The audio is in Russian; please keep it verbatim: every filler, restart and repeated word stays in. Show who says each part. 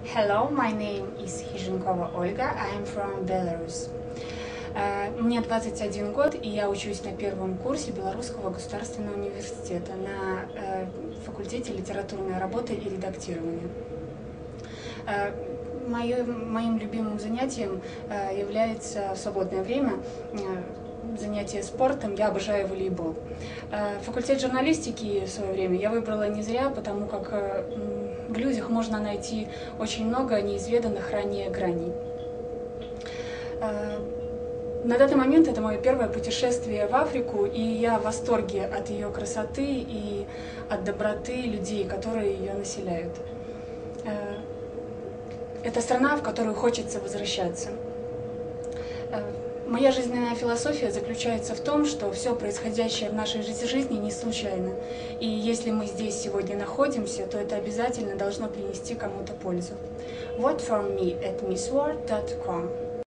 Speaker 1: Hello, my name is Hizhenkova Olga, I am from Belarus. Э, Мне двадцать один год, и я учусь на первом курсе Белорусского государственного университета на э, факультете литературной работы и редактирования. Э, Моим, моим любимым занятием э, является в свободное время э, занятие спортом. Я обожаю волейбол. Э, факультет журналистики в свое время я выбрала не зря, потому как э, в людях можно найти очень много неизведанных ранее граней. Э, На данный момент это мое первое путешествие в Африку, и я в восторге от ее красоты и от доброты людей, которые ее населяют. Это страна, в которую хочется возвращаться. Моя жизненная философия заключается в том, что все происходящее в нашей жизни не случайно. И если мы здесь сегодня находимся, то это обязательно должно принести кому-то пользу. Vote for me at miss world dot com